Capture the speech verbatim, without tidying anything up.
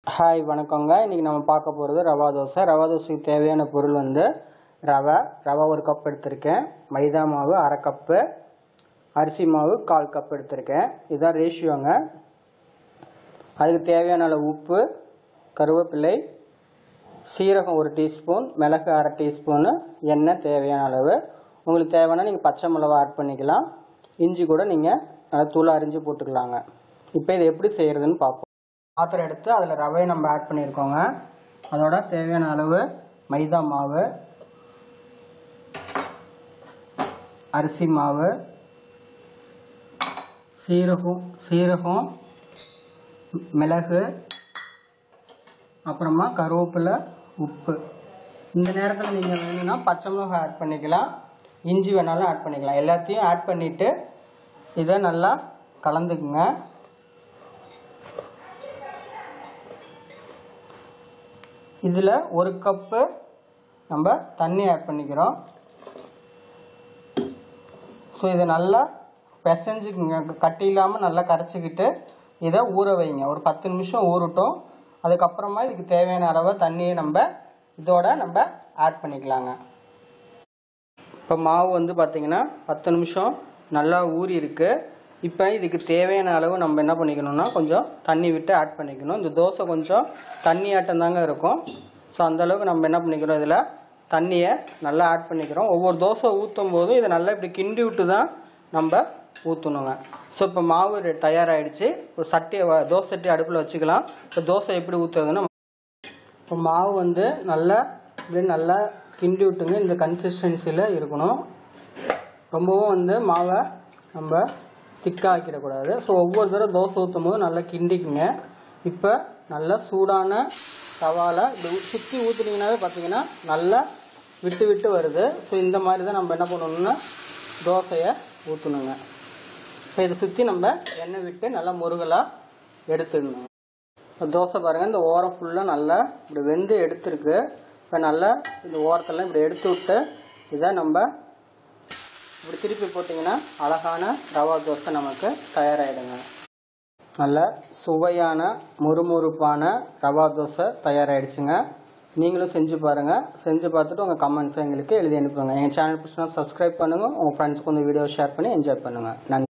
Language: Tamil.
ஹாய் வணக்கங்க. இன்றைக்கி நம்ம பார்க்க போகிறது ரவா தோசை. ரவா தோசைக்கு தேவையான பொருள் வந்து ரவை ரவை ஒரு கப் எடுத்திருக்கேன், மைதா மாவு அரை கப்பு, அரிசி மாவு கால் கப் எடுத்திருக்கேன். இதுதான் ரேஷியோங்க. அதுக்கு தேவையான அளவு உப்பு, கருவேப்பிலை, சீரகம் ஒரு டீஸ்பூன், மிளகு அரை டீஸ்பூனு, எண்ணெய் தேவையான அளவு. உங்களுக்கு தேவைன்னா நீங்கள் பச்சை மிளகா ஆட் பண்ணிக்கலாம், இஞ்சி கூட நீங்கள் நல்லா தூள் அரிஞ்சு போட்டுக்கலாங்க. இப்போ இதை எப்படி செய்கிறதுன்னு பார்ப்போம். பாத்திரம் எடுத்து அதில் ரவையை நம்ம ஆட் பண்ணியிருக்கோங்க. அதோட தேவையான அளவு மைதா மாவு, அரிசி மாவு, சீரகம் சீரகம் மிளகு, அப்புறமா கருவேப்பிலை, உப்பு. இந்த நேரத்தில் நீங்கள் வேணும்னா பச்சை மிளகாய் ஆட் பண்ணிக்கலாம், இஞ்சி வேணாலும் ஆட் பண்ணிக்கலாம். எல்லாத்தையும் ஆட் பண்ணிவிட்டு இதை நல்லா கலந்துக்குங்க. இதில் ஒரு கப்பு நம்ம தண்ணி ஆட் பண்ணிக்கிறோம். ஸோ இதை நல்லா பிசைஞ்சுக்குங்க, கட்டி இல்லாமல் நல்லா கரைச்சிக்கிட்டு இதை ஊற வைங்க. ஒரு பத்து நிமிஷம் ஊறட்டும். அதுக்கப்புறமா இதுக்கு தேவையான அளவு தண்ணியை நம்ம இதோட நம்ம ஆட் பண்ணிக்கலாங்க. இப்போ மாவு வந்து பார்த்திங்கன்னா பத்து நிமிஷம் நல்லா ஊறி இருக்கு. இப்போ இதுக்கு தேவையான அளவு நம்ம என்ன பண்ணிக்கணும்னா கொஞ்சம் தண்ணி விட்டு ஆட் பண்ணிக்கணும். இந்த தோசை கொஞ்சம் தண்ணி ஆட்டம் தாங்க இருக்கும். ஸோ அந்தளவுக்கு நம்ம என்ன பண்ணிக்கிறோம், இதில் தண்ணியை நல்லா ஆட் பண்ணிக்கிறோம். ஒவ்வொரு தோசை ஊற்றும் போதும் இதை நல்லா இப்படி கிண்டி விட்டு தான் நம்ம ஊற்றணுங்க. ஸோ இப்போ மாவு தயாராகிடுச்சு. ஒரு சட்டியை தோசை சட்டி அடுப்பில் வச்சுக்கலாம். இப்போ தோசை எப்படி ஊற்றுறதுன்னு இப்போ மாவு வந்து நல்லா இப்படி நல்லா கிண்டி விட்டுங்க. இந்த கன்சிஸ்டன்சியில் இருக்கணும். ரொம்பவும் வந்து மாவை நம்ம திக்காக ஆக்கிடக்கூடாது. ஸோ ஒவ்வொரு தடவை தோசை ஊற்றும் போது நல்லா கிண்டிக்குங்க. இப்போ நல்லா சூடான தவாவில் இப்படி சுற்றி ஊற்றுனீங்கன்னாவே பார்த்தீங்கன்னா நல்லா விட்டு விட்டு வருது. ஸோ இந்த மாதிரி தான் நம்ம என்ன பண்ணணும்னா தோசையை ஊற்றணுங்க. இப்போ இதை சுற்றி நம்ம எண்ணெய் விட்டு நல்லா முருகலாக எடுத்துடணும். இப்போ தோசை பாருங்கள், இந்த ஓரம் ஃபுல்லாக நல்லா இப்படி வெந்து எடுத்துருக்கு. இப்போ நல்லா இந்த ஓரத்தெல்லாம் இப்படி எடுத்து விட்டு இதை நம்ம இப்படி திருப்பி போட்டிங்கன்னா அழகான ரவா தோசை நமக்கு தயாராகிடுங்க. நல்ல சுவையான முறுமுறுப்பான ரவா தோசை தயாராகிடுச்சுங்க. நீங்களும் செஞ்சு பாருங்கள். செஞ்சு பார்த்துட்டு உங்கள் கமெண்ட்ஸை எங்களுக்கு எழுதி அனுப்புங்க. எங்கள் சேனல் பிடிச்சினா சப்ஸ்கிரைப் பண்ணுங்கள். உங்கள் ஃப்ரெண்ட்ஸ்க்கு வந்து வீடியோ ஷேர் பண்ணி என்ஜாய் பண்ணுங்கள். நன்றி.